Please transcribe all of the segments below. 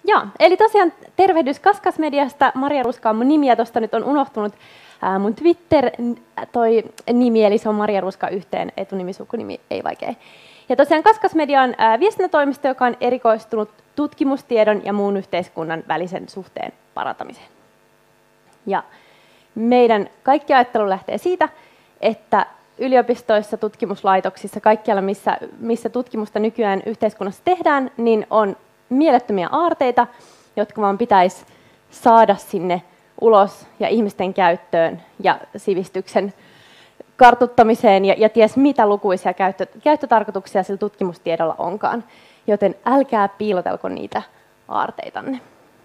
Joo, eli tosiaan tervehdys Kaskasmediasta. Maria Ruska on mun nimi ja tuosta nyt on unohtunut mun Twitter toi nimi, eli se on Maria Ruska yhteen, etunimi, sukunimi, ei vaikea. Ja tosiaan Kaskasmedia on viestintätoimisto, joka on erikoistunut tutkimustiedon ja muun yhteiskunnan välisen suhteen parantamiseen. Ja meidän kaikki ajattelu lähtee siitä, että yliopistoissa, tutkimuslaitoksissa, kaikkialla missä tutkimusta nykyään yhteiskunnassa tehdään, niin on mielettömiä aarteita, jotka vaan pitäisi saada sinne ulos ja ihmisten käyttöön ja sivistyksen kartuttamiseen ja ties mitä lukuisia käyttötarkoituksia sillä tutkimustiedolla onkaan. Joten älkää piilotelko niitä aarteitanne.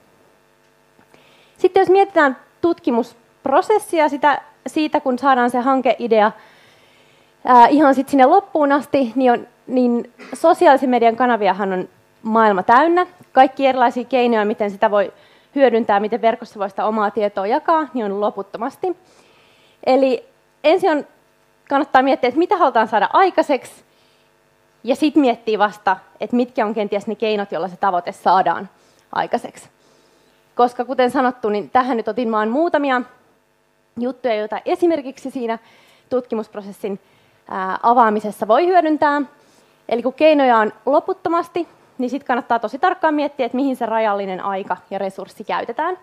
Sitten jos mietitään tutkimusprosessia siitä, kun saadaan se hankeidea ihan sit sinne loppuun asti, niin sosiaalisen median kanaviahan on maailma täynnä. Kaikki erilaisia keinoja, miten sitä voi hyödyntää, miten verkossa voi sitä omaa tietoa jakaa, niin on loputtomasti. Eli ensin kannattaa miettiä, että mitä halutaan saada aikaiseksi, ja sitten miettiä vasta, että mitkä on kenties ne keinot, joilla se tavoite saadaan aikaiseksi. Koska kuten sanottu, niin tähän nyt otin vain muutamia juttuja, joita esimerkiksi siinä tutkimusprosessin avaamisessa voi hyödyntää. Eli kun keinoja on loputtomasti, niin sitten kannattaa tosi tarkkaan miettiä, että mihin se rajallinen aika ja resurssi käytetään.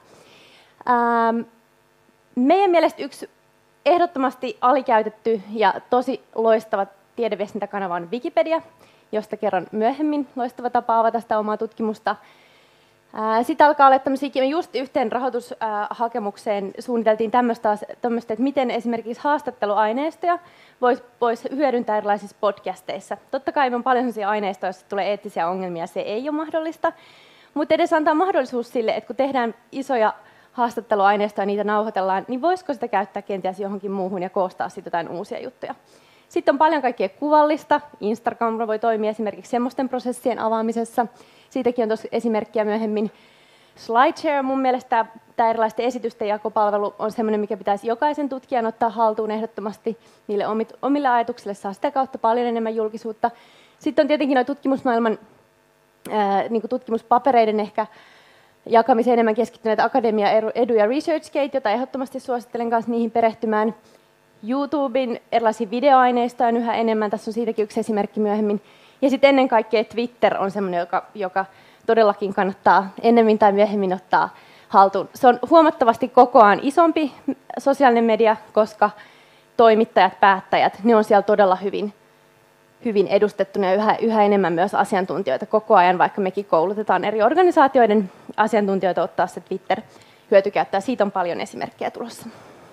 Meidän mielestä yksi ehdottomasti alikäytetty ja tosi loistava tiedeviestintäkanava on Wikipedia, josta kerron myöhemmin. Loistava tapa avata sitä omaa tutkimusta. Sitten alkaa olla tämmöisiä, just yhteen rahoitushakemukseen suunniteltiin tämmöistä, että miten esimerkiksi haastatteluaineistoja voisi hyödyntää erilaisissa podcasteissa. Totta kai on paljon sellaisia aineistoja, joissa tulee eettisiä ongelmia, se ei ole mahdollista, mutta edes antaa mahdollisuus sille, että kun tehdään isoja haastatteluaineistoja ja niitä nauhoitellaan, niin voisiko sitä käyttää kenties johonkin muuhun ja koostaa siitä jotain uusia juttuja. Sitten on paljon kaikkea kuvallista. Instagram voi toimia esimerkiksi semmoisten prosessien avaamisessa. Siitäkin on tuossa esimerkkiä myöhemmin. SlideShare mun mielestä tämä erilaisten esitysten jakopalvelu on semmoinen, mikä pitäisi jokaisen tutkijan ottaa haltuun ehdottomasti. Niille omille ajatuksille saa sitä kautta paljon enemmän julkisuutta. Sitten on tietenkin nuo tutkimusmaailman niin kuin tutkimuspapereiden ehkä jakamiseen enemmän keskittyneet Academia, Edu ja ResearchGate, jota ehdottomasti suosittelen kanssa niihin perehtymään. YouTuben erilaisia videoaineistoja on yhä enemmän, tässä on siitäkin yksi esimerkki myöhemmin. Ja sitten ennen kaikkea Twitter on semmoinen, joka todellakin kannattaa ennemmin tai myöhemmin ottaa haltuun. Se on huomattavasti kokoaan isompi sosiaalinen media, koska toimittajat, päättäjät, ne on siellä todella hyvin edustettuna ja yhä enemmän myös asiantuntijoita koko ajan, vaikka mekin koulutetaan eri organisaatioiden asiantuntijoita ottaa se Twitter hyötykäyttöä. Siitä on paljon esimerkkejä tulossa.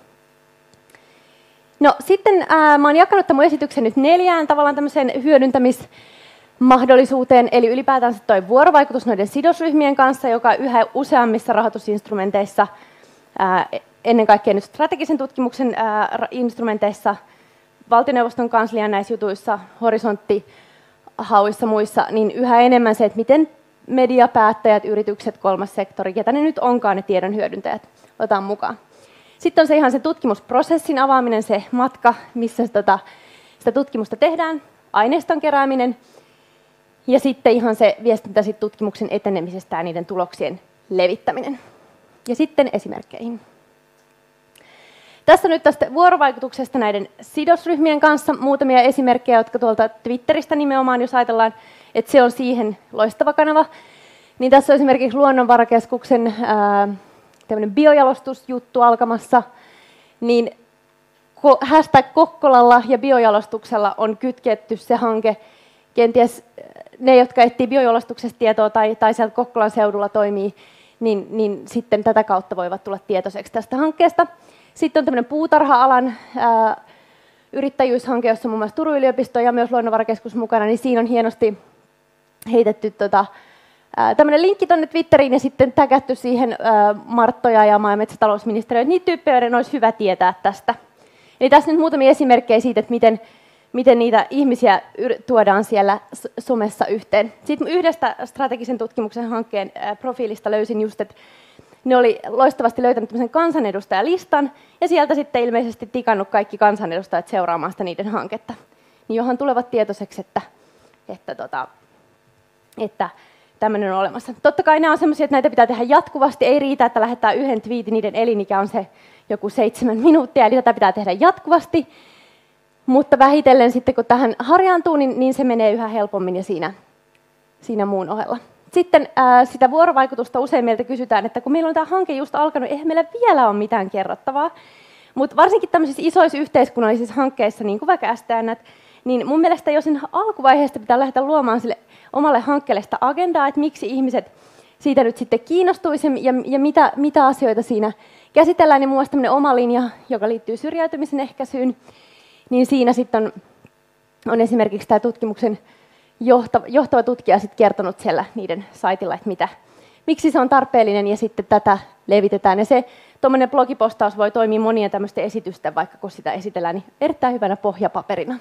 No sitten mä oon jakanut tämän mun esityksen nyt 4 tavallaan tämmöiseen hyödyntämismahdollisuuteen, eli ylipäätään toi vuorovaikutus noiden sidosryhmien kanssa, joka yhä useammissa rahoitusinstrumenteissa, ennen kaikkea nyt strategisen tutkimuksen instrumenteissa, valtioneuvoston kanslian näissä jutuissa, horisontihauissa muissa, niin yhä enemmän se, että miten mediapäättäjät, yritykset, kolmas sektori, ketä ne nyt onkaan ne tiedon hyödyntäjät, otetaan mukaan. Sitten on se ihan se tutkimusprosessin avaaminen, se matka, missä sitä tutkimusta tehdään, aineiston kerääminen, ja sitten ihan se viestintä sit tutkimuksen etenemisestä ja niiden tuloksien levittäminen. Ja sitten esimerkkeihin. Tässä nyt tästä vuorovaikutuksesta näiden sidosryhmien kanssa muutamia esimerkkejä, jotka tuolta Twitteristä nimenomaan, jos ajatellaan, että se on siihen loistava kanava. Niin tässä on esimerkiksi Luonnonvarakeskuksen tämmöinen biojalostusjuttu alkamassa, niin hashtag Kokkolalla ja biojalostuksella on kytketty se hanke. Kenties ne, jotka etsivät biojalostuksesta tietoa tai sieltä Kokkolan seudulla toimii, niin sitten tätä kautta voivat tulla tietoiseksi tästä hankkeesta. Sitten on tämmöinen puutarha-alan yrittäjyyshanke, jossa on muun muassa Turun yliopisto ja myös Luonnonvarakeskus mukana, niin siinä on hienosti heitetty tämmöinen linkki tuonne Twitteriin ja sitten tägätty siihen Marttoja ja maa- ja metsätalousministeriöön. Niitä tyyppejä, joiden olisi hyvä tietää tästä. Eli tässä nyt muutamia esimerkkejä siitä, että miten niitä ihmisiä tuodaan siellä somessa yhteen. Sitten yhdestä strategisen tutkimuksen hankkeen profiilista löysin just, että ne oli loistavasti löytänyt tämmöisen kansanedustajalistan ja sieltä sitten ilmeisesti tikannut kaikki kansanedustajat seuraamaan sitä niiden hanketta. Niin johan tulevat tietoiseksi, että tämmöinen on olemassa. Totta kai nämä on sellaisia, että näitä pitää tehdä jatkuvasti. Ei riitä, että lähettää yhden twiitin, niiden elinikä on se joku 7 minuuttia, eli tätä pitää tehdä jatkuvasti. Mutta vähitellen sitten, kun tähän harjaantuu, niin se menee yhä helpommin ja siinä muun ohella. Sitten sitä vuorovaikutusta usein meiltä kysytään, että kun meillä on tämä hanke just alkanut, eihän meillä vielä ole mitään kerrottavaa. Mutta varsinkin tämmöisissä isoissa yhteiskunnallisissa hankkeissa, niin kuin vaikka STN, niin mun mielestä jo sen alkuvaiheesta pitää lähteä luomaan sille omalle hankkeelle sitä agendaa, että miksi ihmiset siitä nyt sitten kiinnostuisi ja mitä asioita siinä käsitellään. Ja muun muassa tämmöinen oma linja, joka liittyy syrjäytymisen ehkäisyyn, niin siinä sitten on esimerkiksi tämä tutkimuksen johtava tutkija sitten kertonut siellä niiden saitilla, että miksi se on tarpeellinen, ja sitten tätä levitetään. Ja se tuommoinen blogipostaus voi toimia monien tämmöisten esitysten, vaikka kun sitä esitellään, niin erittäin hyvänä pohjapaperina.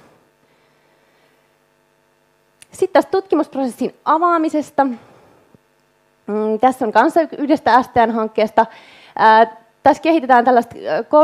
Sitten tästä tutkimusprosessin avaamisesta. Tässä on kanssa yhdestä STN-hankkeesta. Tässä kehitetään tällaista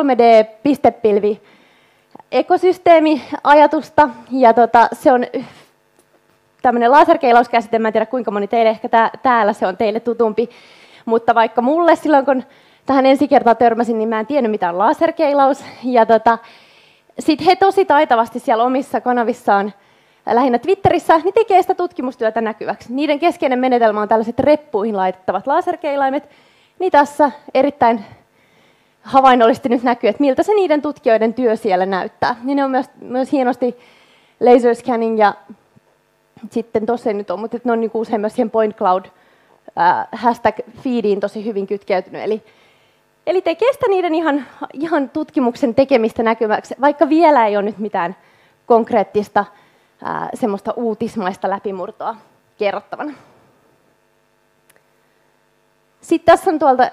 3D-pistepilvi-ekosysteemi-ajatusta, ja se on tämmöinen laserkeilauskäsite. Mä en tiedä, kuinka moni teille, ehkä täällä se on teille tutumpi, mutta vaikka mulle silloin, kun tähän ensi kertaa törmäsin, niin mä en tiennyt, mitä on laserkeilaus. Ja sitten he tosi taitavasti siellä omissa kanavissaan, lähinnä Twitterissä, niin tekee sitä tutkimustyötä näkyväksi. Niiden keskeinen menetelmä on tällaiset reppuihin laitettavat laserkeilaimet. Niin tässä erittäin havainnollisesti nyt näkyy, että miltä se niiden tutkijoiden työ siellä näyttää. Niin ne on myös hienosti laser scanning, ja sitten tuossa ei nyt ole, mutta ne on niinku usein myös siihen point cloud hashtag-feediin tosi hyvin kytkeytynyt. Eli tekee sitä niiden ihan tutkimuksen tekemistä näkyväksi, vaikka vielä ei ole nyt mitään konkreettista semmoista uutismaista läpimurtoa kerrottavana. Sitten tässä on tuolta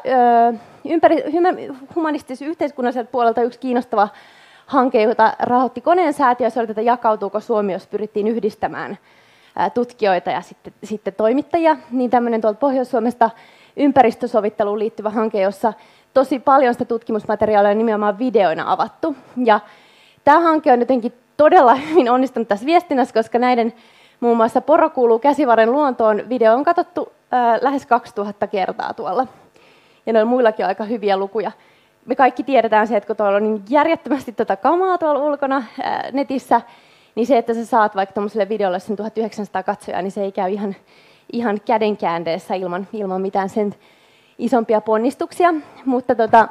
humanistisen yhteiskunnalliselta puolelta yksi kiinnostava hanke, jota rahoitti Koneen säätiö. Se oli tätä Jakautuuko Suomi, jos pyrittiin yhdistämään tutkijoita ja sitten toimittajia. Niin tämmöinen tuolta Pohjois-Suomesta ympäristösovitteluun liittyvä hanke, jossa tosi paljon sitä tutkimusmateriaalia on nimenomaan videoina avattu. Ja tämä hanke on jotenkin todella hyvin onnistunut tässä viestinnässä, koska näiden muun muassa Poro kuuluu Käsivarren luontoon -video on katsottu lähes 2000 kertaa tuolla. Ja noilla muillakin on aika hyviä lukuja. Me kaikki tiedetään se, että kun tuolla on niin järjettömästi kamaa tuolla ulkona netissä, niin se, että sä saat vaikka tuollaiselle videolle sen 1900 katsojaa, niin se ei käy ihan kädenkäänteessä ilman mitään sen isompia ponnistuksia. Mutta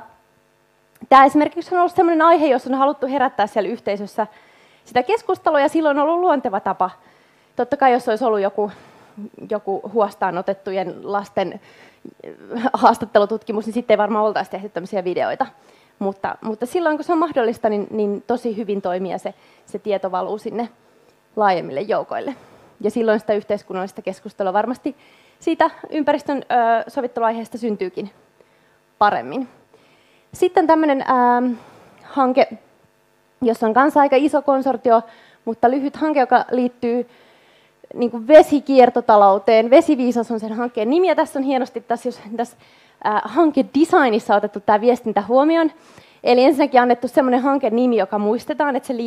tämä esimerkiksi on ollut sellainen aihe, jossa on haluttu herättää siellä yhteisössä sitä keskustelua, ja silloin on ollut luonteva tapa. Totta kai, jos olisi ollut joku huostaan otettujen lasten haastattelututkimus, niin sitten ei varmaan oltaisi tehty tämmöisiä videoita. Mutta silloin, kun se on mahdollista, niin tosi hyvin toimii ja se tieto valuu sinne laajemmille joukoille. Ja silloin sitä yhteiskunnallista keskustelua varmasti siitä ympäristön sovitteluaiheesta syntyykin paremmin. Sitten tämmöinen hanke, jossa on kanssa aika iso konsortio, mutta lyhyt hanke, joka liittyy niin kuin vesikiertotalouteen. Vesiviisas on sen hankkeen nimi, ja tässä on hienosti tässä hankedesignissa otettu tämä viestintä huomioon. Eli ensinnäkin annettu sellainen hankenimi, joka muistetaan, että se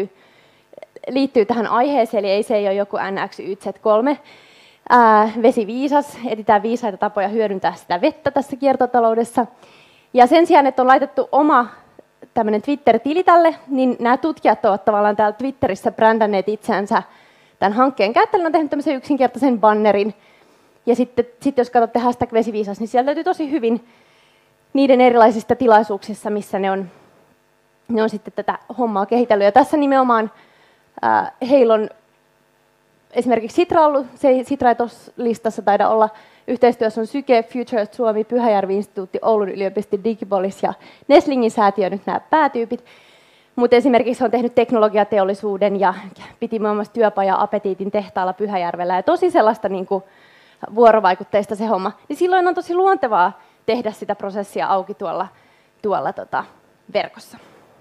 liittyy tähän aiheeseen, eli se ei ole joku NXYZ3. Vesiviisas, etsitään viisaita tapoja hyödyntää sitä vettä tässä kiertotaloudessa. Ja sen sijaan, että on laitettu oma tämmöinen Twitter-tili tälle, niin nämä tutkijat ovat tavallaan täällä Twitterissä brändänneet itseänsä tämän hankkeen käyttäjällä, on tehnyt tämmöisen yksinkertaisen bannerin. Ja sitten jos katsotte hashtag vesiviisas, niin sieltä löytyy tosi hyvin niiden erilaisista tilaisuuksissa, missä ne on sitten tätä hommaa kehitellyt. Ja tässä nimenomaan heillä on esimerkiksi Sitra ollut, Sitra ei tuossa listassa taida olla, yhteistyössä on Syke, Future Suomi, Pyhäjärvi-instituutti, Oulun yliopisto, Digipolis ja Neslingin säätiö, nyt nämä päätyypit. Mutta esimerkiksi on tehnyt teknologiateollisuuden ja piti muun muassa työpajaa Apetiitin tehtaalla Pyhäjärvellä. Ja tosi sellaista niin kuin vuorovaikutteista se homma. Niin silloin on tosi luontevaa tehdä sitä prosessia auki tuolla verkossa.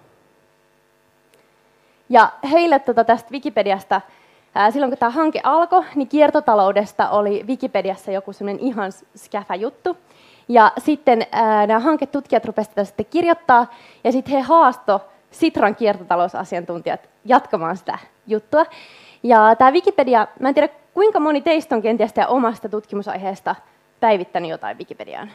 Ja heille tästä Wikipediasta, silloin kun tämä hanke alkoi, niin kiertotaloudesta oli Wikipediassa joku sellainen ihan skäfä juttu. Ja sitten nämä hanketutkijat rupesivat tätä sitten kirjoittaa, ja sitten he haastoivat Sitran kiertotalousasiantuntijat jatkamaan sitä juttua. Ja tämä Wikipedia, mä en tiedä kuinka moni teistä on kenties omasta tutkimusaiheesta päivittänyt jotain Wikipediaan.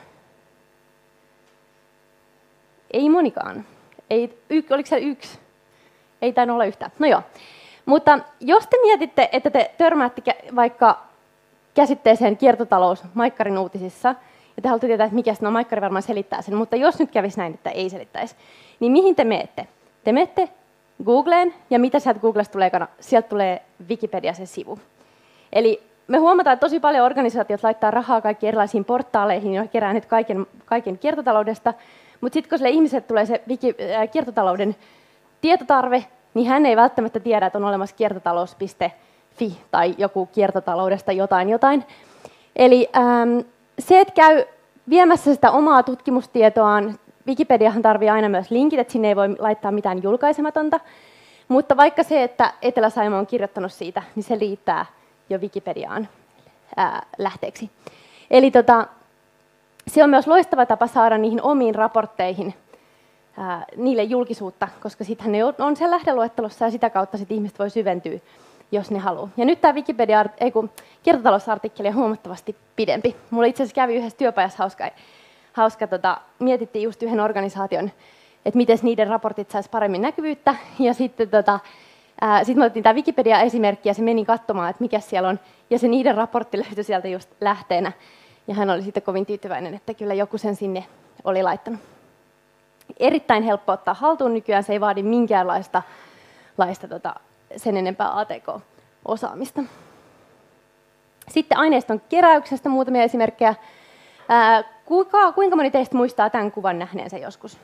Ei monikaan. Oliko se yksi? Ei tainnut olla yhtään. No joo. Mutta jos te mietitte, että te törmäätte vaikka käsitteeseen kiertotalous Maikkarin uutisissa, ja te haluatte tietää, että mikä se on, Maikkari varmaan selittää sen, mutta jos nyt kävisi näin, että ei selittäisi, niin mihin te menette? Te menette Googleen, ja mitä sieltä Googlesta tulee? Sieltä tulee Wikipedia se sivu. Eli me huomataan, että tosi paljon organisaatiot laittaa rahaa kaikkiin erilaisiin portaaleihin, joilla kerää nyt kaiken kiertotaloudesta, mutta sitten kun sille ihmiselle tulee se kiertotalouden tietotarve, niin hän ei välttämättä tiedä, että on olemassa kiertotalous.fi tai joku kiertotaloudesta jotain. Eli se, että käy viemässä sitä omaa tutkimustietoaan, Wikipediahan tarvitsee aina myös linkit, että sinne ei voi laittaa mitään julkaisematonta, mutta vaikka se, että Etelä-Saimaa on kirjoittanut siitä, niin se liittää jo Wikipediaan lähteeksi. Eli se on myös loistava tapa saada niihin omiin raportteihin niille julkisuutta, koska sittenhän ne on siellä lähdeluettelossa ja sitä kautta sit ihmiset voi syventyä, jos ne haluaa. Ja nyt tämä kiertotalousartikkeli on huomattavasti pidempi. Mulla itse asiassa kävi yhdessä työpajassa hauska mietittiin just yhden organisaation, että miten niiden raportit saisi paremmin näkyvyyttä. Ja sitten me otettiin tämä Wikipedia-esimerkki ja se meni katsomaan, että mikä siellä on. Ja se niiden raportti löytyi sieltä just lähteenä. Ja hän oli sitten kovin tyytyväinen, että kyllä joku sen sinne oli laittanut. Erittäin helppo ottaa haltuun nykyään, se ei vaadi minkäänlaista sen enempää ATK-osaamista. Sitten aineiston keräyksestä muutamia esimerkkejä. Kuinka moni teistä muistaa tämän kuvan nähneensä joskus?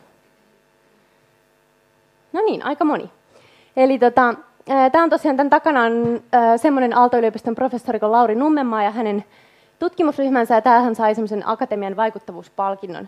No niin, aika moni. Eli tämä on tosiaan, tämän takana on semmoinen Aalto-yliopiston professori kuin Lauri Nummenmaa ja hänen tutkimusryhmänsä, ja tämähän sai semmoisen akatemian vaikuttavuuspalkinnon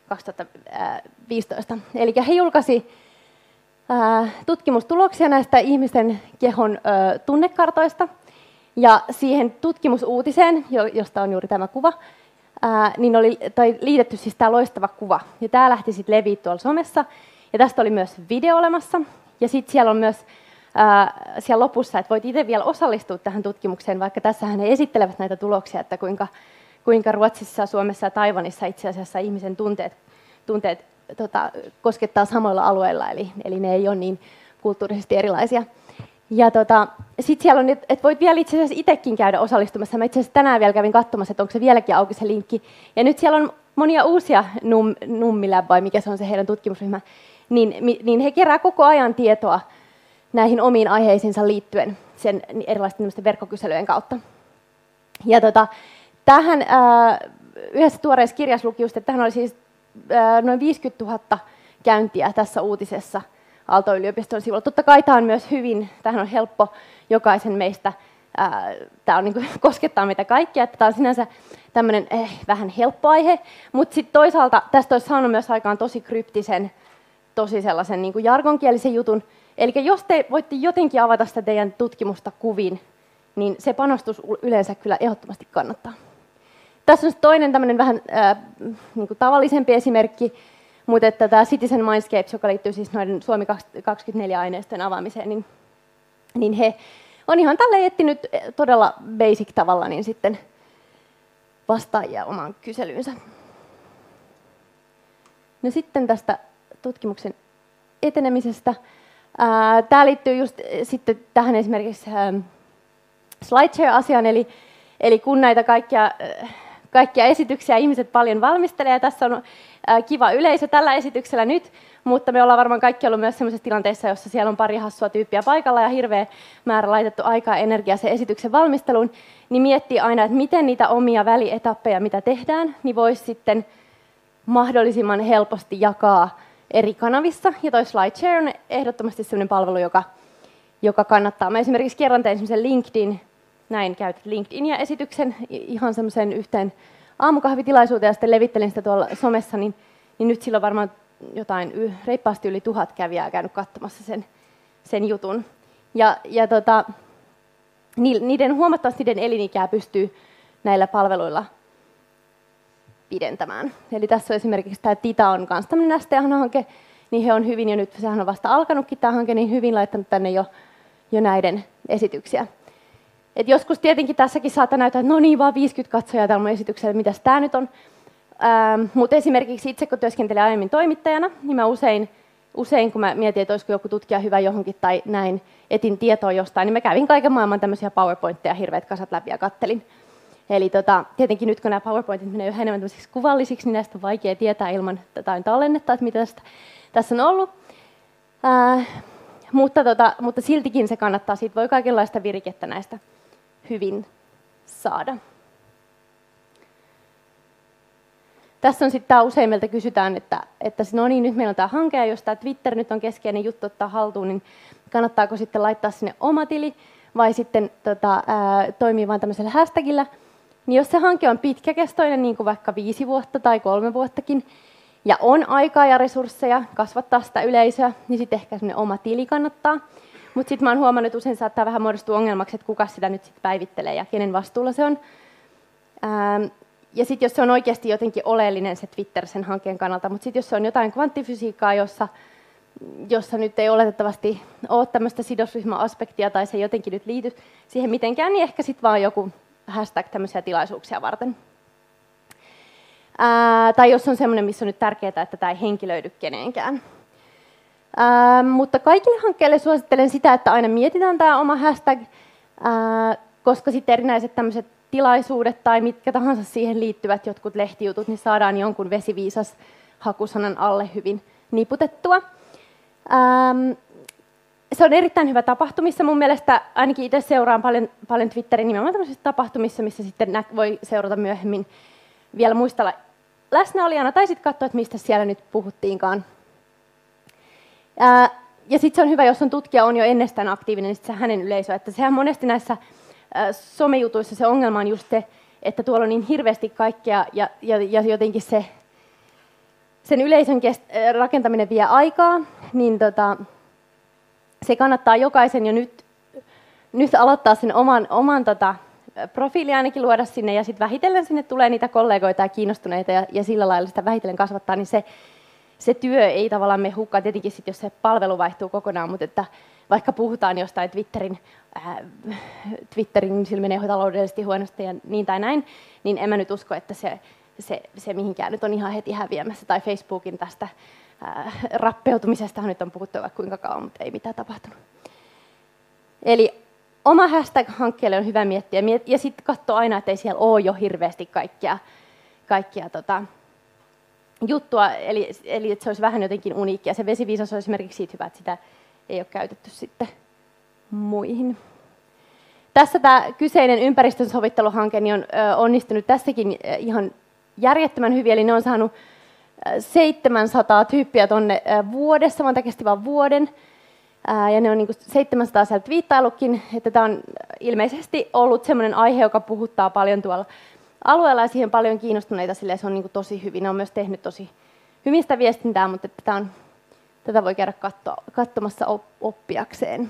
2015. Eli he julkaisi tutkimustuloksia näistä ihmisten kehon tunnekartoista, ja siihen tutkimusuutiseen, josta on juuri tämä kuva, niin oli liitetty siis tämä loistava kuva. Ja tämä lähti sitten leviä tuolla somessa, ja tästä oli myös video olemassa, ja sitten siellä on myös siellä lopussa, että voit itse vielä osallistua tähän tutkimukseen, vaikka tässähän he esittelevät näitä tuloksia, että kuinka Ruotsissa, Suomessa ja Taiwanissa itse asiassa ihmisen tunteet koskettaa samoilla alueilla, eli ne ei ole niin kulttuurisesti erilaisia. Ja sitten siellä on, että voit vielä itse asiassa itsekin käydä osallistumassa. Mä itse asiassa tänään vielä kävin katsomassa, että onko se vieläkin auki se linkki. Ja nyt siellä on monia uusia Nummilab, vai mikä se on se heidän tutkimusryhmä, niin he kerää koko ajan tietoa näihin omiin aiheisiinsa liittyen sen erilaisten verkkokyselyjen kautta. Ja tähän yhdessä tuoreessa kirjassa luki just, että tähän oli siis noin 50 000 käyntiä tässä uutisessa Aalto-yliopiston sivulla. Totta kai tämä on myös tähän on helppo jokaisen meistä, tämä on, niin koskettaa meitä kaikkia, että tämä on sinänsä tämmöinen vähän helppo aihe, mutta sitten toisaalta tästä olisi saanut myös aikaan tosi kryptisen, tosi sellaisen niin jargonkielisen jutun. Eli jos te voitte jotenkin avata sitä teidän tutkimusta kuviin, niin se panostus yleensä kyllä ehdottomasti kannattaa. Tässä on toinen tämmöinen vähän niin kuin tavallisempi esimerkki, mutta että tämä Citizen Mindscapes, joka liittyy siis noiden Suomi 24-aineistojen avaamiseen, niin he on ihan tälleen etsinyt todella basic tavalla niin sitten vastaajia omaan kyselyynsä. No sitten tästä tutkimuksen etenemisestä. Tämä liittyy just sitten tähän esimerkiksi SlideShare-asiaan, eli kun näitä kaikkia esityksiä ihmiset paljon valmistelee, ja tässä on kiva yleisö tällä esityksellä nyt, mutta me ollaan varmaan kaikki ollut myös sellaisessa tilanteessa, jossa siellä on pari hassua tyyppiä paikalla ja hirveä määrä laitettu aikaa ja energiaa sen esityksen valmisteluun, niin miettii aina, että miten niitä omia välietappeja, mitä tehdään, niin voisi sitten mahdollisimman helposti jakaa eri kanavissa. Ja toi SlideShare on ehdottomasti sellainen palvelu, joka kannattaa. Mä esimerkiksi kerran tein semmoisen käytän LinkedInia esityksen ihan semmoisen yhteen aamukahvitilaisuuteen ja sitten levittelin sitä tuolla somessa, niin nyt sillä on varmaan jotain reippaasti yli 1000 kävijää käynyt katsomassa sen jutun. Ja huomattavasti niiden elinikää pystyy näillä palveluilla pidentämään. Eli tässä on esimerkiksi tämä Tita on myös tämmöinen STH-hanke, niin he on hyvin jo nyt, sehän on vasta alkanutkin tämä hanke, niin hyvin laittanut tänne jo näiden esityksiä. Et joskus tietenkin tässäkin saattaa näyttää, että no niin, vaan 50 katsojaa tällä mun esityksellä, mitäs tämä nyt on. Mutta esimerkiksi itse, kun työskentelin aiemmin toimittajana, niin mä usein kun mä mietin, että olisiko joku tutkija hyvä johonkin tai näin, etin tietoa jostain, niin mä kävin kaiken maailman tämmöisiä PowerPointteja hirveät kasat läpi ja kattelin. Eli tietenkin nyt, kun nämä PowerPointit menee yhä enemmän kuvallisiksi, niin näistä on vaikea tietää ilman tätä tallennetta, että mitä tässä on ollut. Mutta siltikin se kannattaa, siitä voi kaikenlaista virikettä näistä hyvin saada. Tässä on sitten tämä useimmilta kysytään, että no niin, nyt meillä on tämä hanke, ja jos tämä Twitter nyt on keskeinen juttu ottaa haltuun, niin kannattaako sitten laittaa sinne oma tili vai sitten toimii vain tämmöisellä hashtagillä. Niin jos se hanke on pitkäkestoinen, niin kuin vaikka 5 vuotta tai 3 vuottakin, ja on aikaa ja resursseja kasvattaa sitä yleisöä, niin sitten ehkä semmoinen oma tili kannattaa. Mutta sitten mä oon huomannut, että usein saattaa vähän muodostua ongelmaksi, että kuka sitä nyt sitten päivittelee ja kenen vastuulla se on. Ja sitten jos se on oikeasti jotenkin oleellinen se Twitter sen hankkeen kannalta, mutta sitten jos se on jotain kvanttifysiikkaa, jossa nyt ei oletettavasti ole tämmöistä sidosryhmäaspektia tai se jotenkin nyt liity siihen mitenkään, niin ehkä sitten vaan joku hashtag tämmöisiä tilaisuuksia varten. Tai jos on semmoinen, missä on nyt tärkeää, että tämä ei henkilöidy kenenkään. Mutta kaikille hankkeille suosittelen sitä, että aina mietitään tämä oma hashtag, koska sitten erinäiset tämmöiset tilaisuudet tai mitkä tahansa siihen liittyvät jotkut lehtijutut, niin saadaan jonkun vesiviisas hakusanan alle hyvin niputettua. Se on erittäin hyvä tapahtumissa. Mun mielestä ainakin itse seuraan paljon Twitterin nimenomaan tämmöisissä tapahtumissa, missä sitten voi seurata myöhemmin vielä muistella läsnäolijana tai sitten katsoa, että mistä siellä nyt puhuttiinkaan. Ja sitten se on hyvä, jos on tutkija on jo ennestään aktiivinen, niin se hänen yleisöä. Että sehän monesti näissä somejutuissa se ongelma on just se, että tuolla on niin hirveästi kaikkea ja jotenkin sen yleisön rakentaminen vie aikaa, niin se kannattaa jokaisen jo nyt aloittaa sen oman profiili ainakin luoda sinne ja sitten vähitellen sinne tulee niitä kollegoita ja kiinnostuneita ja sillä lailla sitä vähitellen kasvattaa, niin se työ ei tavallaan mene hukkaan, tietenkin sit, jos se palvelu vaihtuu kokonaan, mutta että vaikka puhutaan jostain Twitterin sillä menee taloudellisesti huonosti ja niin tai näin, niin en mä nyt usko, että se mihinkään nyt on ihan heti häviämässä. Tai Facebookin tästä rappeutumisesta nyt on puhuttu vaikka kuinka kauan, mutta ei mitään tapahtunut. Eli oma hashtag-hankkeelle on hyvä miettiä ja sitten katsoa aina, että ei siellä ole jo hirveästi kaikkia juttua, eli että se olisi vähän jotenkin uniikkia. Se vesiviisas on esimerkiksi siitä hyvä, että sitä ei ole käytetty sitten muihin. Tässä tämä kyseinen ympäristön-sovitteluhanke niin on onnistunut tässäkin ihan järjettömän hyvin, eli ne on saanut 700 tyyppiä tuonne vuodessa, vaan kesti vain vuoden. Ja ne on niin kuin 700 sieltä twiittaillutkin, että tämä on ilmeisesti ollut sellainen aihe, joka puhuttaa paljon tuolla alueella ja siihen paljon kiinnostuneita, sillä se on niin kuin tosi hyvin. Ne on myös tehnyt tosi hyvin sitä viestintää, mutta että tätä voi käydä katsomassa oppiakseen.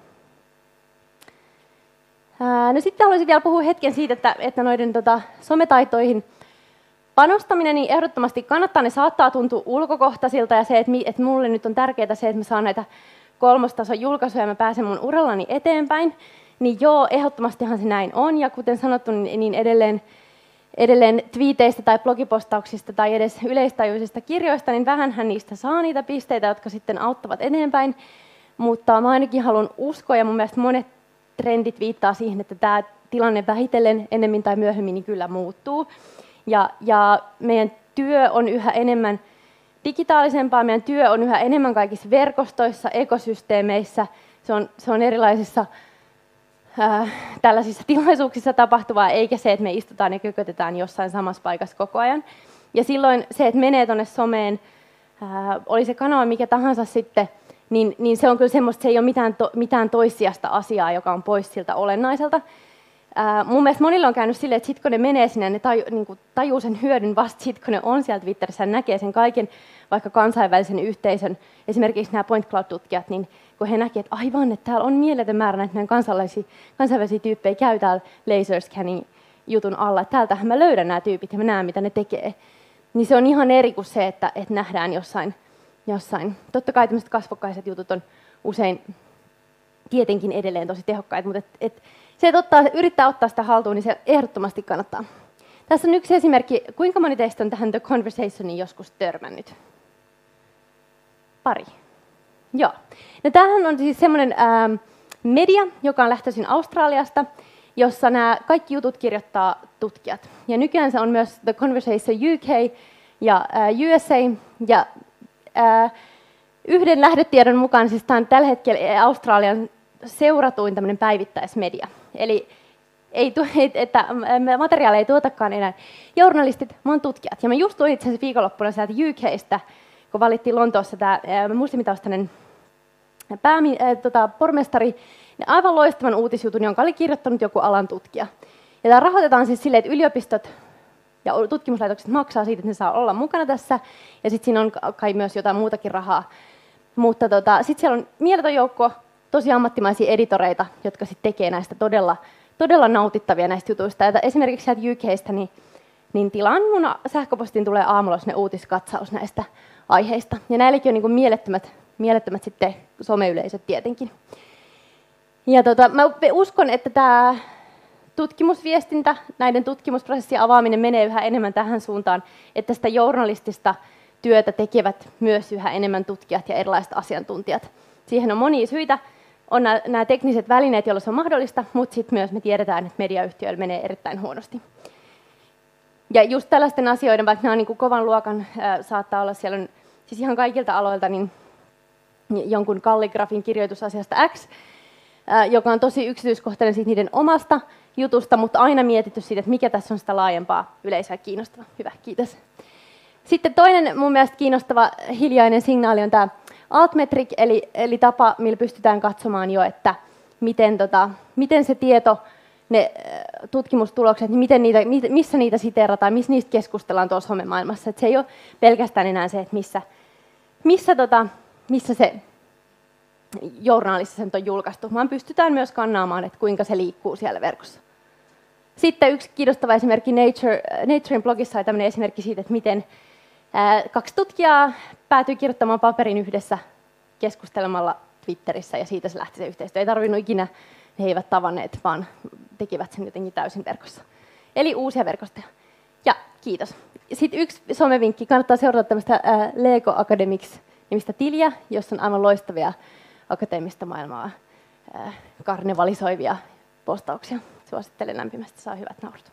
No sitten haluaisin vielä puhua hetken siitä, että noiden sometaitoihin panostaminen, niin ehdottomasti kannattaa. Ne saattaa tuntua ulkokohtaisilta ja se, että mulle nyt on tärkeää se, että mä saan näitä 3-tason julkaisuja ja mä pääsen mun urallani eteenpäin. Niin joo, ehdottomastihan se näin on ja kuten sanottu, niin edelleen twiiteistä tai blogipostauksista tai edes yleistajuisista kirjoista, niin vähänhän niistä saa niitä pisteitä, jotka sitten auttavat eteenpäin. Mutta mä ainakin haluan uskoa ja mun mielestä monet trendit viittaa siihen, että tämä tilanne vähitellen ennemmin tai myöhemmin niin kyllä muuttuu. Ja meidän työ on yhä enemmän digitaalisempaa, meidän työ on yhä enemmän kaikissa verkostoissa, ekosysteemeissä, se on erilaisissa tällaisissa tilaisuuksissa tapahtuvaa, eikä se, että me istutaan ja kökötetään jossain samassa paikassa koko ajan. Ja silloin se, että menee tuonne someen, oli se kanava mikä tahansa sitten, niin se on kyllä semmoista, se ei ole mitään toissijasta asiaa, joka on pois siltä olennaiselta. Mun mielestä monille on käynyt silleen, että sit kun ne menee sinne, ne tajuu sen hyödyn vasta sit, kun ne on siellä Twitterissä ja näkee sen kaiken, vaikka kansainvälisen yhteisön, esimerkiksi nämä Point Cloud-tutkijat, niin kun he näkevät, että aivan, että täällä on mieletön määrä näitä meidän kansainvälisiä tyyppejä käy täällä laser scanning jutun alla, että täältähän mä löydän nämä tyypit ja mä näen, mitä ne tekee. Niin se on ihan eri kuin se, että nähdään jossain. Totta kai tämmöiset kasvokkaiset jutut on usein tietenkin edelleen tosi tehokkaita, mutta Se, että yrittää ottaa sitä haltuun, niin se ehdottomasti kannattaa. Tässä on yksi esimerkki. Kuinka moni teistä on tähän The Conversationiin joskus törmännyt? Pari. Joo. No, tämähän on siis semmoinen media, joka on lähtöisin Australiasta, jossa nämä kaikki jutut kirjoittaa tutkijat. Ja nykyään se on myös The Conversation UK ja USA. Ja yhden lähdetiedon mukaan siis tämä on tällä hetkellä Australian seuratuin tämmöinen päivittäismedia. Eli että materiaalia ei tuotakaan enää journalistit, vaan tutkijat. Ja mä just luin itse asiassa viikonloppuna sieltä UK:stä, kun valittiin Lontoossa tämä muslimitaustainen pormestari, aivan loistavan uutisjutun, jonka oli kirjoittanut joku alan tutkija. Ja tämä rahoitetaan siis silleen, että yliopistot ja tutkimuslaitokset maksaa siitä, että ne saa olla mukana tässä, ja sitten siinä on kai myös jotain muutakin rahaa. Mutta sitten siellä on mieletön joukko tosi ammattimaisia editoreita, jotka sitten tekee näistä todella nautittavia näistä jutuista. Ja esimerkiksi sieltä UK:stä niin tilaan mun sähköpostiin tulee aamulla sinne uutiskatsaus näistä aiheista. Ja näilläkin on niin kuin mielettömät sitten someyleisöt tietenkin. Ja mä uskon, että tämä tutkimusviestintä, näiden tutkimusprosessien avaaminen menee yhä enemmän tähän suuntaan, että sitä journalistista työtä tekevät myös yhä enemmän tutkijat ja erilaiset asiantuntijat. Siihen on monia syitä. On nämä tekniset välineet, joilla se on mahdollista, mutta sitten myös me tiedetään, että mediayhtiöillä menee erittäin huonosti. Ja just tällaisten asioiden, vaikka nämä on niin kuin kovan luokan, saattaa olla siellä on, siis ihan kaikilta aloilta niin jonkun kalligrafin kirjoitusasiasta X, joka on tosi yksityiskohtainen siitä niiden omasta jutusta, mutta aina mietitty siitä, että mikä tässä on sitä laajempaa yleisöä kiinnostavaa. Hyvä, kiitos. Sitten toinen mun mielestä kiinnostava hiljainen signaali on tämä altmetric, eli tapa, millä pystytään katsomaan jo, että miten se tieto, ne tutkimustulokset, niin missä niitä siteerataan, missä niistä keskustellaan tuossa somemaailmassa. Että se ei ole pelkästään enää se, että missä se journaalissa sen on julkaistu, vaan pystytään myös kannaamaan, että kuinka se liikkuu siellä verkossa. Sitten yksi kiinnostava esimerkki Naturen blogissa on tämmöinen esimerkki siitä, että miten 2 tutkijaa päätyi kirjoittamaan paperin yhdessä keskustelemalla Twitterissä, ja siitä se lähti se yhteistyö. Ei tarvinnut ikinä, he eivät tavanneet, vaan tekivät sen jotenkin täysin verkossa. Eli uusia verkostoja. Ja kiitos. Sitten yksi somevinkki, kannattaa seurata tämmöistä Lego Academics-nimistä tiliä, jossa on aivan loistavia akateemista maailmaa karnevalisoivia postauksia. Suosittelen lämpimästi, saa hyvät naurut.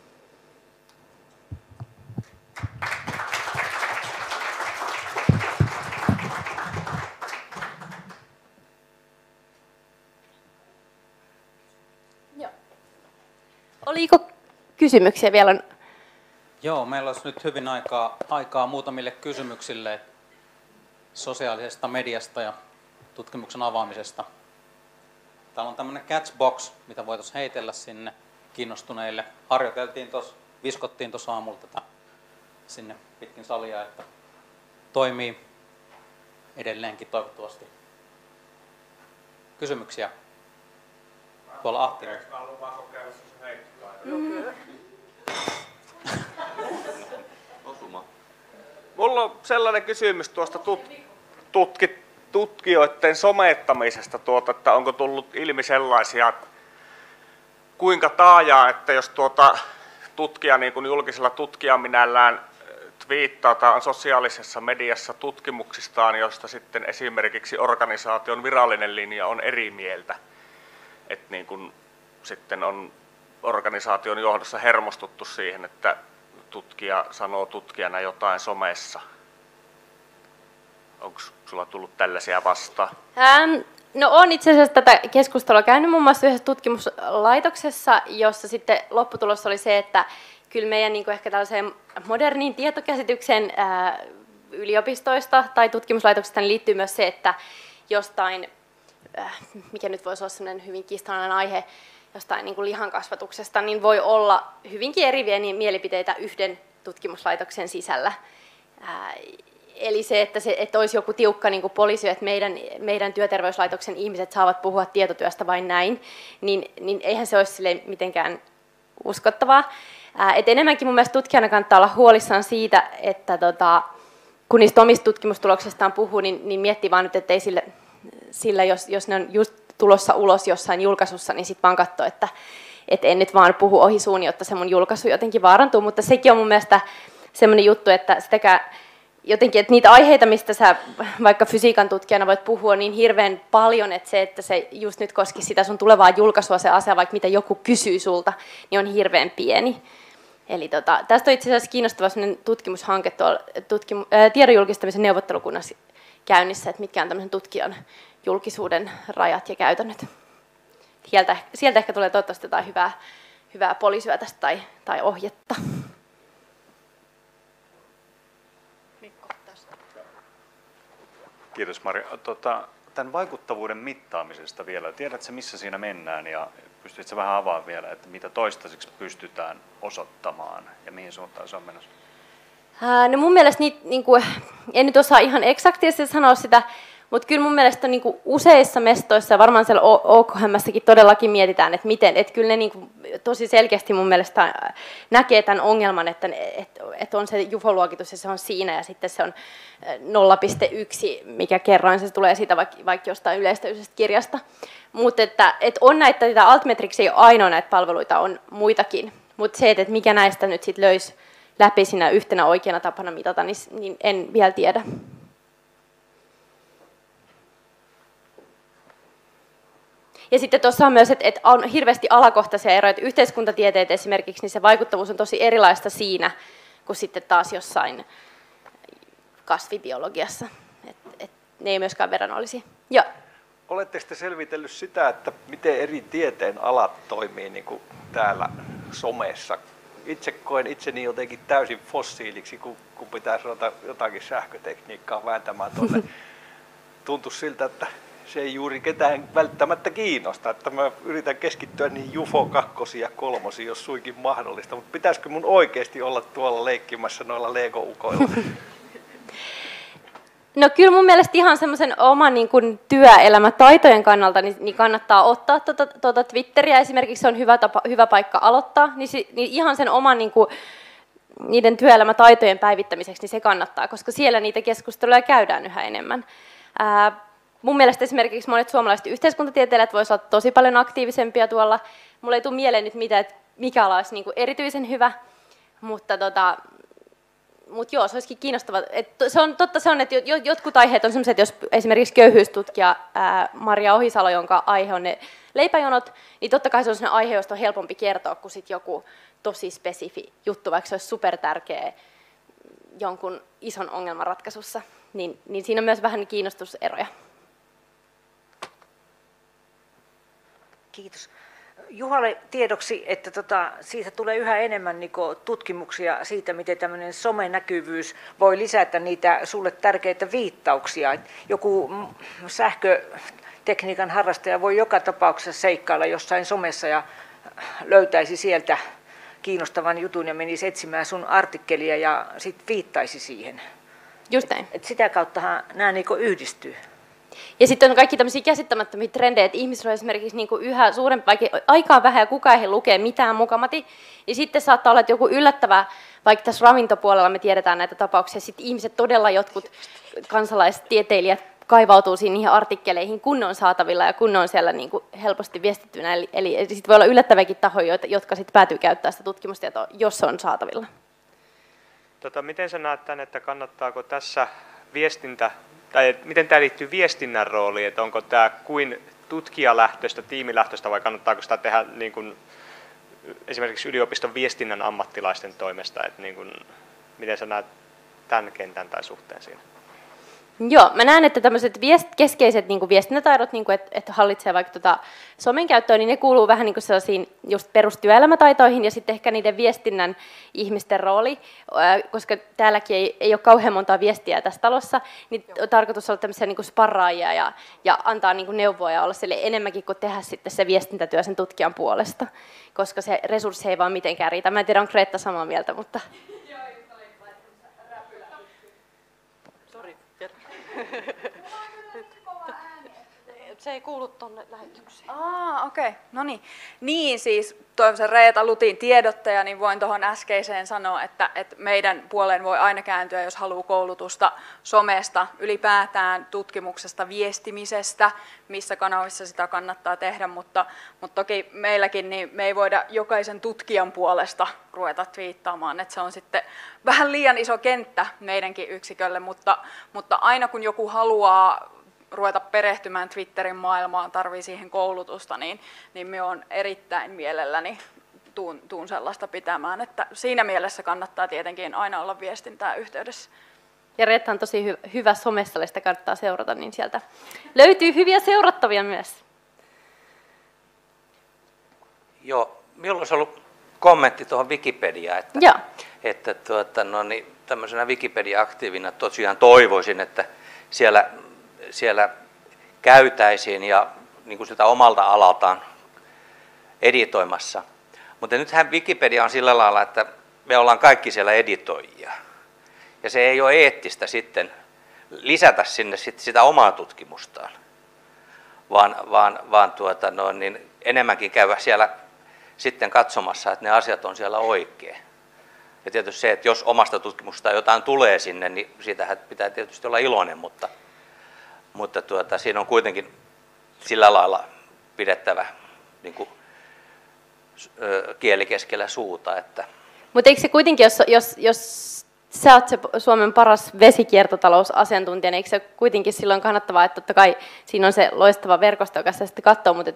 Joo. Oliko kysymyksiä vielä? Joo, meillä olisi nyt hyvin aikaa muutamille kysymyksille sosiaalisesta mediasta ja tutkimuksen avaamisesta. Täällä on tämmöinen catchbox, mitä voitaisiin heitellä sinne kiinnostuneille. Viskottiin tuossa aamulla tätä sinne pitkin salia, että toimii edelleenkin toivottavasti. Kysymyksiä? Tuolla Ahti. Mulla on sellainen kysymys tuosta tutkijoiden somettamisesta, että onko tullut ilmi sellaisia, kuinka taajaa, että jos tutkija niin kuin julkisella tutkijaminällään twiittaa tai on sosiaalisessa mediassa tutkimuksistaan, josta sitten esimerkiksi organisaation virallinen linja on eri mieltä, että niin kuin sitten on organisaation johdossa hermostuttu siihen, että tutkija sanoo tutkijana jotain somessa. Onko sulla tullut tällaisia vastaan? No on itse asiassa tätä keskustelua käynyt muun muassa yhdessä tutkimuslaitoksessa, jossa sitten lopputulos oli se, että kyllä meidän niin kuin ehkä tällaiseen moderniin tietokäsityksen yliopistoista tai tutkimuslaitoksista niin liittyy myös se, että jostain, mikä nyt voisi olla sellainen hyvin kiistanalainen aihe, jostain niin kuin lihankasvatuksesta, niin voi olla hyvinkin eriviä mielipiteitä yhden tutkimuslaitoksen sisällä. Eli se, että olisi joku tiukka niin kuin poliisi, että meidän työterveyslaitoksen ihmiset saavat puhua tietotyöstä vain näin, niin eihän se olisi sille mitenkään uskottavaa. Et enemmänkin mun mielestä tutkijana kannattaa olla huolissaan siitä, että kun niistä omista tutkimustuloksistaan puhuu, niin miettii vaan nyt, ettei sillä jos ne on just tulossa ulos jossain julkaisussa, niin sitten vaan katsoo, että en nyt vaan puhu ohi suun, jotta se mun julkaisu jotenkin vaarantuu, mutta sekin on mun mielestä semmoinen juttu, että sitäkään jotenkin, että niitä aiheita, mistä sä vaikka fysiikan tutkijana voit puhua, on niin hirveän paljon, että se just nyt koski sitä sun tulevaa julkaisua, se asia, vaikka mitä joku kysyy sulta, niin on hirveän pieni. Eli tästä on itse asiassa kiinnostava tutkimushanke tuolla tiedon julkistamisen neuvottelukunnassa käynnissä, että mitkä on tämmöisen tutkijan julkisuuden rajat ja käytännöt. Sieltä ehkä tulee toivottavasti jotain hyvää poliisyötästä tai ohjetta. Kiitos Mari. Tämän vaikuttavuuden mittaamisesta vielä. Tiedätkö, missä siinä mennään ja pystytkö vähän avaamaan vielä, että mitä toistaiseksi pystytään osoittamaan ja mihin suuntaan se on menossa? No mun mielestä en nyt osaa ihan eksaktiisesti sanoa sitä, mutta kyllä mun mielestä useissa mestoissa ja varmaan siellä OKM:ssäkin todellakin mietitään, että miten, että kyllä ne tosi selkeästi mun mielestä näkee tämän ongelman, että on se JUFO-luokitus ja se on siinä ja sitten se on 0,1, mikä kerroin, se tulee siitä vaikka jostain yleistäydellisestä kirjasta. Mutta että on näitä Altmetrics ei ole ainoa näitä palveluita, on muitakin, mutta se, että mikä näistä nyt sitten löisi läpi siinä yhtenä oikeana tapana mitata, niin en vielä tiedä. Ja sitten tuossa on myös, että on hirveästi alakohtaisia eroja, että yhteiskuntatieteet esimerkiksi, niin se vaikuttavuus on tosi erilaista siinä, kuin sitten taas jossain kasvibiologiassa. Et ne ei myöskään verrannollisia. Joo. Oletteko te selvitellyt sitä, että miten eri tieteen alat toimii niin kuin täällä somessa? Itse koen itseni jotenkin täysin fossiiliksi, kun pitäisi ruveta jotakin sähkötekniikkaa vääntämään tuonne. Tuntuisi siltä, että se ei juuri ketään välttämättä kiinnosta, että mä yritän keskittyä niin JUFO 2 ja 3, jos suinkin mahdollista, mutta pitäisikö mun oikeasti olla tuolla leikkimässä noilla Lego-ukoilla? No kyllä mun mielestä ihan semmoisen oman työelämätaitojen kannalta niin kannattaa ottaa Twitteriä esimerkiksi, se on hyvä paikka aloittaa, niin ihan sen oman niiden työelämätaitojen päivittämiseksi niin se kannattaa, koska siellä niitä keskusteluja käydään yhä enemmän. Mun mielestä esimerkiksi monet suomalaiset yhteiskuntatieteilijät voisivat olla tosi paljon aktiivisempia tuolla. Mulla ei tule mieleen nyt mitään, että mikä ala olisi erityisen hyvä, mutta joo, se olisikin kiinnostavaa. Totta se on, että jotkut aiheet on sellaiset, jos esimerkiksi köyhyystutkija Maria Ohisalo, jonka aihe on ne leipäjonot, niin totta kai se on sellainen aihe, josta on helpompi kertoa kuin sit joku tosi spesifi juttu, vaikka se olisi supertärkeä jonkun ison ongelman ratkaisussa. Niin siinä on myös vähän kiinnostuseroja. Kiitos. Juhalle tiedoksi, että siitä tulee yhä enemmän tutkimuksia siitä, miten tämmöinen somenäkyvyys voi lisätä niitä sulle tärkeitä viittauksia. Joku sähkötekniikan harrastaja voi joka tapauksessa seikkailla jossain somessa ja löytäisi sieltä kiinnostavan jutun ja menisi etsimään sun artikkelia ja sitten viittaisi siihen. Just näin. Et sitä kauttahan nämä yhdistyy. Ja sitten on kaikki tämmöisiä käsittämättömiä trendejä, että ihmisillä on esimerkiksi yhä suurempi, vaikka aikaa vähän ja kukaan ei lukee mitään mukamati, niin sitten saattaa olla, että joku yllättävä, vaikka tässä ravintopuolella me tiedetään näitä tapauksia, sitten ihmiset todella jotkut kansalaistieteilijät kaivautuu niihin artikkeleihin, kun ne on saatavilla ja kun ne on siellä helposti viestittynä. Eli sitten voi olla yllättäviäkin tahoja, jotka sitten päätyy käyttämään sitä tutkimustietoa, jos se on saatavilla. Miten sä näet tämän, että kannattaako tässä viestintä, tai miten tämä liittyy viestinnän rooliin, että onko tämä kuin tutkijalähtöistä, tiimilähtöistä vai kannattaako sitä tehdä esimerkiksi yliopiston viestinnän ammattilaisten toimesta, että miten sä näet tämän kentän tai suhteen siinä? Joo, mä näen, että tämmöiset keskeiset viestintätaidot, että hallitsee vaikka somen käyttöön, niin ne kuuluu vähän sellaisiin just perustyöelämätaitoihin ja sitten ehkä niiden viestinnän ihmisten rooli, koska täälläkin ei ole kauhean montaa viestiä tässä talossa, niin on tarkoitus olla tämmöisiä sparraajia ja antaa neuvoa ja olla sille enemmänkin kuin tehdä sitten se viestintätyö sen tutkijan puolesta, koska se resurssi ei vaan mitenkään riitä. Mä en tiedä, on Kreetta samaa mieltä, mutta... Se ei kuulu tuonne lähetykseen. Okei. No niin. Niin siis Toivosen Reeta Lutin tiedottaja, niin voin tuohon äskeiseen sanoa, että meidän puoleen voi aina kääntyä, jos haluaa koulutusta somesta, ylipäätään tutkimuksesta, viestimisestä, missä kanavissa sitä kannattaa tehdä, mutta toki meilläkin niin me ei voida jokaisen tutkijan puolesta ruveta twiittaamaan, että se on sitten vähän liian iso kenttä meidänkin yksikölle, mutta aina kun joku haluaa ruveta perehtymään Twitterin maailmaan, tarvii siihen koulutusta, niin me on erittäin mielelläni tuun sellaista pitämään, että siinä mielessä kannattaa tietenkin aina olla viestintää yhteydessä. Ja Reetta on tosi hyvä somessa, sitä kannattaa seurata, niin sieltä löytyy hyviä seurattavia myös. Joo, minulla olisi ollut kommentti tuohon Wikipediaan, että tämmöisenä Wikipedia-aktiivina tosiaan toivoisin, että siellä käytäisiin ja niin kuin sitä omalta alaltaan editoimassa. Mutta nythän Wikipedia on sillä lailla, että me ollaan kaikki siellä editoijia. Ja se ei ole eettistä sitten lisätä sinne sitä omaa tutkimustaan, vaan enemmänkin käydä siellä sitten katsomassa, että ne asiat on siellä oikein. Ja tietysti se, että jos omasta tutkimuksesta jotain tulee sinne, niin siitähän pitää tietysti olla iloinen, mutta siinä on kuitenkin sillä lailla pidettävä niin kuin, kieli keskellä suuta. Mutta eikö se kuitenkin, jos sä oot se Suomen paras vesikiertotalousasiantuntija, niin eikö se kuitenkin silloin kannattavaa, että totta kai siinä on se loistava verkosto, joka sitä sitten katsoo, mutta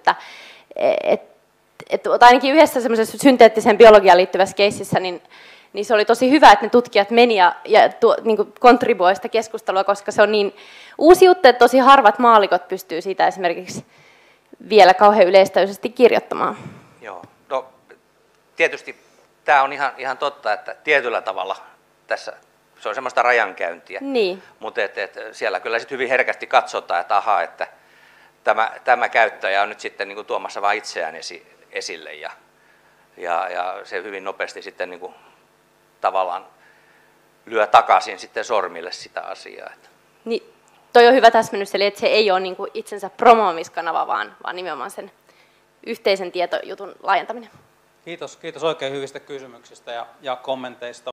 että ainakin yhdessä semmoisessa synteettiseen biologiaan liittyvässä keississä, niin se oli tosi hyvä, että ne tutkijat meni ja niin kontribuoi sitä keskustelua, koska se on niin uusi juttu, että tosi harvat maallikot pystyy siitä esimerkiksi vielä kauhean yleistäisesti kirjoittamaan. Joo, no tietysti tämä on ihan totta, että tietyllä tavalla tässä se on semmoista rajankäyntiä, niin. Mutta siellä kyllä sitten hyvin herkästi katsotaan, että että tämä käyttäjä on nyt sitten niin kuin tuomassa vain itseään esille ja se hyvin nopeasti sitten niin kuin tavallaan lyö takaisin sitten sormille sitä asiaa. Niin, toi on hyvä täsmennys, eli että se ei ole niin kuin itsensä promoamiskanava, vaan nimenomaan sen yhteisen tietojutun laajentaminen. Kiitos oikein hyvistä kysymyksistä ja kommenteista.